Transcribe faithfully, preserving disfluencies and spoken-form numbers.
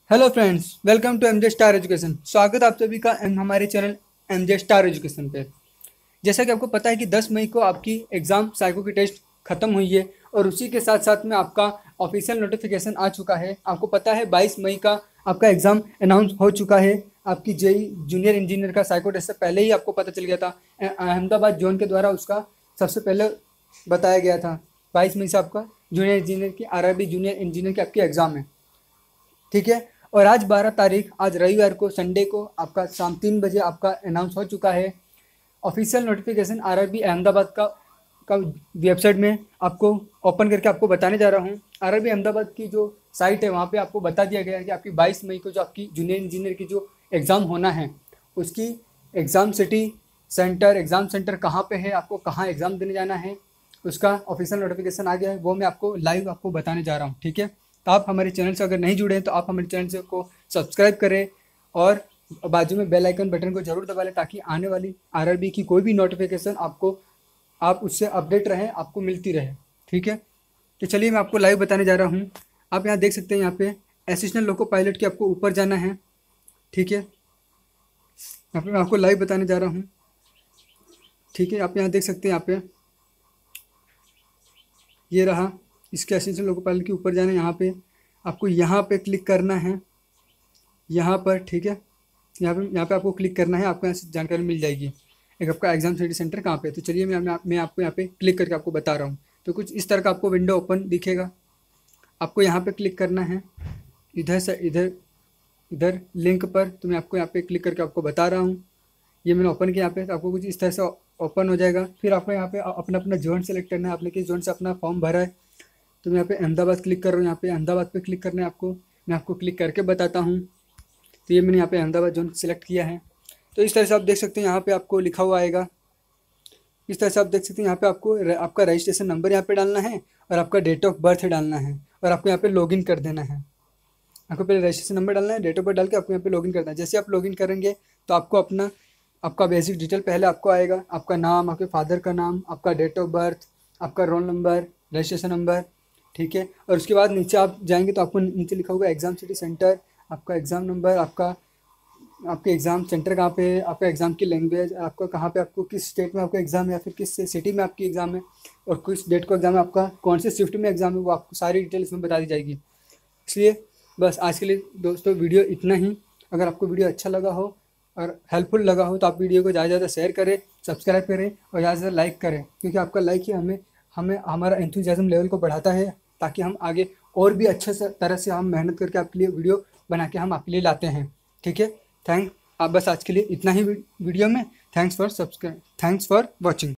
Hello friends, welcome to MJ star education. स्वागत है आप सभी का एम- हमारे चैनल एमजे स्टार एजुकेशन पे। जैसा कि आपको पता है कि दस मई को आपकी एग्ज़ाम साइको की टेस्ट खत्म हुई है और उसी के साथ साथ में आपका ऑफिशियल नोटिफिकेशन आ चुका है। आपको पता है बाईस मई का आपका एग्ज़ाम अनाउंस हो चुका है। आपकी जेई जूनियर इंजीनियर का साइको टेस्ट से पहले ही आपको पता चल गया था। अ- अहमदाबाद जोन के द्वारा उसका सबसे पहले बताया गया था। बाईस मई से आपका जूनियर इंजीनियर की आरआरबी जूनियर इंजीनियर की आपकी एग्ज़ाम है। ठीक है। और आज बारह तारीख, आज रविवार को, संडे को आपका शाम तीन बजे आपका अनाउंस हो चुका है ऑफिशियल नोटिफिकेशन आरआरबी अहमदाबाद का का वेबसाइट में। आपको ओपन करके आपको बताने जा रहा हूँ। आरआरबी अहमदाबाद की जो साइट है वहाँ पे आपको बता दिया गया है कि आपकी बाईस मई को जो आपकी जूनियर इंजीनियर की जो एग्ज़ाम होना है उसकी exam city centre, exam centre कहाँ पे है, आपको कहाँ एग्ज़ाम देने जाना है, उसका ऑफिशियल नोटिफिकेशन आ गया है। वो मैं आपको लाइव आपको बताने जा रहा हूँ। ठीक है। तो आप हमारे चैनल से अगर नहीं जुड़े हैं तो आप हमारे चैनल से को सब्सक्राइब करें और बाजू में बेल आइकन बटन को जरूर दबा लें ताकि आने वाली आरआरबी की कोई भी नोटिफिकेशन आपको आप उससे अपडेट रहें, आपको मिलती रहे। ठीक है। तो चलिए मैं आपको लाइव बताने जा रहा हूँ। आप यहाँ देख सकते हैं, यहाँ पे असिस्टेंट लोको पायलट के आपको ऊपर जाना है। ठीक है। यहाँ पे मैं आपको लाइव बताने जा रहा हूँ। ठीक है। आप यहाँ देख सकते हैं, यहाँ पे ये रहा, इसके असिस्टेंट लोको पायलट के ऊपर जाना है। यहाँ पे आपको यहाँ पे क्लिक करना है, यहाँ पर। ठीक है। यहाँ पे यहाँ पे आपको क्लिक करना है, आपको यहाँ से जानकारी मिल जाएगी एक आपका एग्जाम स्टडी सेंटर कहाँ पे है। तो चलिए मैं मैं मैं आपको यहाँ पे क्लिक करके आपको बता रहा हूँ। तो कुछ इस तरह का आपको विंडो ओपन दिखेगा। आपको यहाँ पे क्लिक करना है, इधर से इधर इधर लिंक पर। तो मैं आपको यहाँ पे क्लिक करके आपको बता रहा हूँ। ये मैंने ओपन किया यहाँ पे, तो आपको कुछ इस तरह से ओपन हो जाएगा। फिर आपको यहाँ पे अपना अपना जोन सेलेक्ट करना है, आपने किस जोन से अपना फॉर्म भरा है। तो मैं यहाँ पे अहमदाबाद क्लिक कर रहा हूँ। यहाँ पे अहमदाबाद पे क्लिक करना है आपको। मैं आपको क्लिक करके बताता हूँ। तो ये मैंने यहाँ पे अहमदाबाद जोन सेलेक्ट किया है। तो इस तरह से आप देख सकते हैं, यहाँ पे आपको लिखा हुआ आएगा। इस तरह से आप देख सकते हैं, यहाँ पे आपको र- आपका रजिस्ट्रेशन नंबर यहाँ पे डालना है और आपका डेट ऑफ बर्थ डालना है और आपको यहाँ पे लॉगिन कर देना है। आपको पहले रजिस्ट्रेशन नंबर डालना है, डेट ऑफ बर्थ डाल के आपको यहाँ पे लॉगिन करना है। जैसे आप लॉगिन करेंगे तो आपको अपना आपका बेसिक डिटेल पहले आपको आएगा, आपका नाम, आपके फादर का नाम, आपका डेट ऑफ बर्थ, आपका रोल नंबर, रजिस्ट्रेशन नंबर। ठीक है। और उसके बाद नीचे आप जाएंगे तो आपको नीचे लिखा होगा एग्ज़ाम सिटी सेंटर, आपका एग्ज़ाम नंबर, आपका आपके एग्ज़ाम सेंटर कहाँ पे है, आपका एग्ज़ाम की लैंग्वेज, आपका कहाँ पे, आपको किस स्टेट में आपका एग्ज़ाम है या फिर किस सिटी में आपकी एग्ज़ाम है, और किस डेट को एग्ज़ाम है, आपका कौन से शिफ्ट में एग्ज़ाम है, वो आपको सारी डिटेल इसमें बता दी जाएगी। इसलिए बस आज के लिए दोस्तों वीडियो इतना ही। अगर आपको वीडियो अच्छा लगा हो और हेल्पफुल लगा हो तो आप वीडियो को ज़्यादा से ज़्यादा शेयर करें, सब्सक्राइब करें और ज़्यादा से ज़्यादा लाइक करें, क्योंकि आपका लाइक ही हमें हमें हमारा एंथुजियाज्म लेवल को बढ़ाता है, ताकि हम आगे और भी अच्छे से तरह से हम मेहनत करके आपके लिए वीडियो बना के हम आपके लिए लाते हैं। ठीक है। थैंक आप बस आज के लिए इतना ही वीडियो में। Thanks for subscribe, thanks for watching.